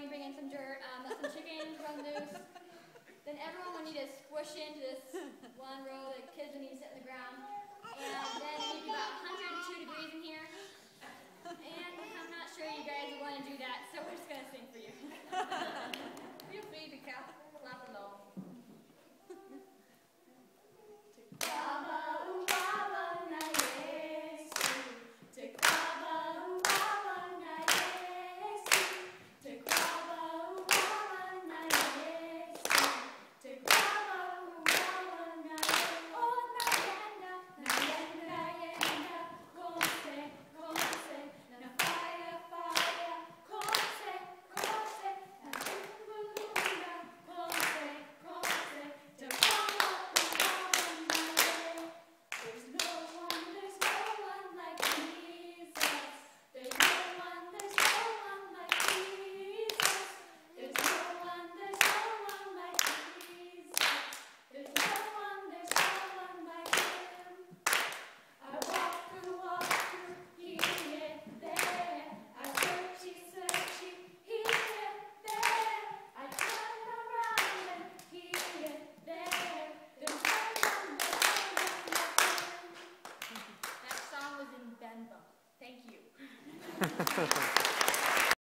you bring in some dirt, let some chickens run loose. Then everyone will need to squish into this one row. The kids will need to sit on the ground. And then it needs to be about 102 degrees in here. And I'm not sure you guys want to do that, so we're just going to sing for you. Feel free to clap along. Thank you.